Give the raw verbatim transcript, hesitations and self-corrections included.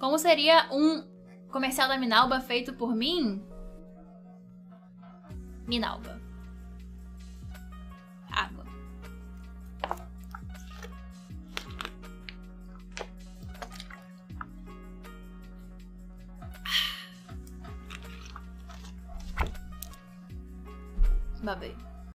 Como seria um comercial da Minalba feito por mim? Minalba. Água. Babei.